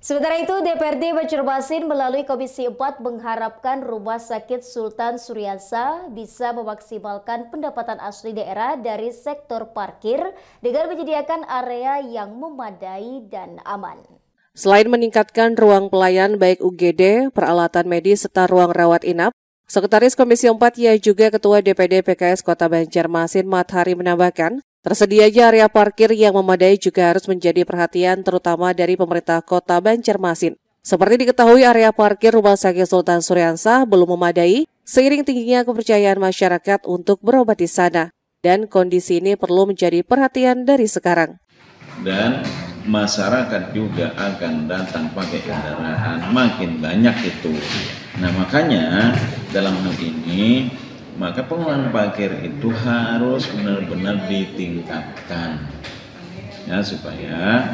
Sementara itu, DPRD Banjarmasin melalui Komisi 4 mengharapkan Rumah Sakit Sultan Suryasa bisa memaksimalkan pendapatan asli daerah dari sektor parkir dengan menyediakan area yang memadai dan aman. Selain meningkatkan ruang pelayan baik UGD, peralatan medis serta ruang rawat inap, Sekretaris Komisi 4 yang juga Ketua DPD PKS Kota Banjarmasin Mathari menambahkan, tersedianya area parkir yang memadai juga harus menjadi perhatian terutama dari pemerintah Kota Banjarmasin. Seperti diketahui, area parkir Rumah Sakit Sultan Suryasa belum memadai seiring tingginya kepercayaan masyarakat untuk berobat di sana. Dan kondisi ini perlu menjadi perhatian dari sekarang. Dan masyarakat juga akan datang pakai kendaraan makin banyak itu. Nah makanya dalam hal ini maka pengelolaan parkir itu harus benar-benar ditingkatkan ya supaya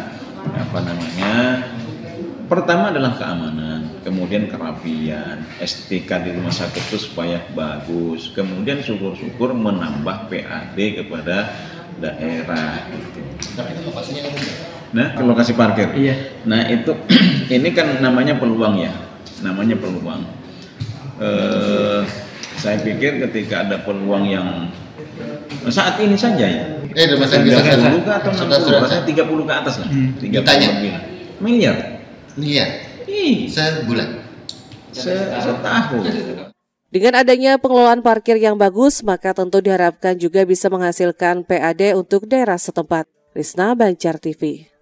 pertama adalah keamanan, kemudian kerapian, estetika di rumah sakit itu supaya bagus, kemudian syukur-syukur menambah PAD kepada daerah gitu. Tapi itu lokasinya kan? Nah, ke lokasi parkir. Iya. Nah, itu ini kan namanya peluang ya. Namanya peluang. Saya pikir ketika ada peluang yang saat ini saja ya. Rumah sakit 30 ke atau 60, rasanya 30 ke atas lah. 30 lebih. Miliar. Miliar. Sebulan. Setahun. Dengan adanya pengelolaan parkir yang bagus, maka tentu diharapkan juga bisa menghasilkan PAD untuk daerah setempat. Risna, Banjar TV.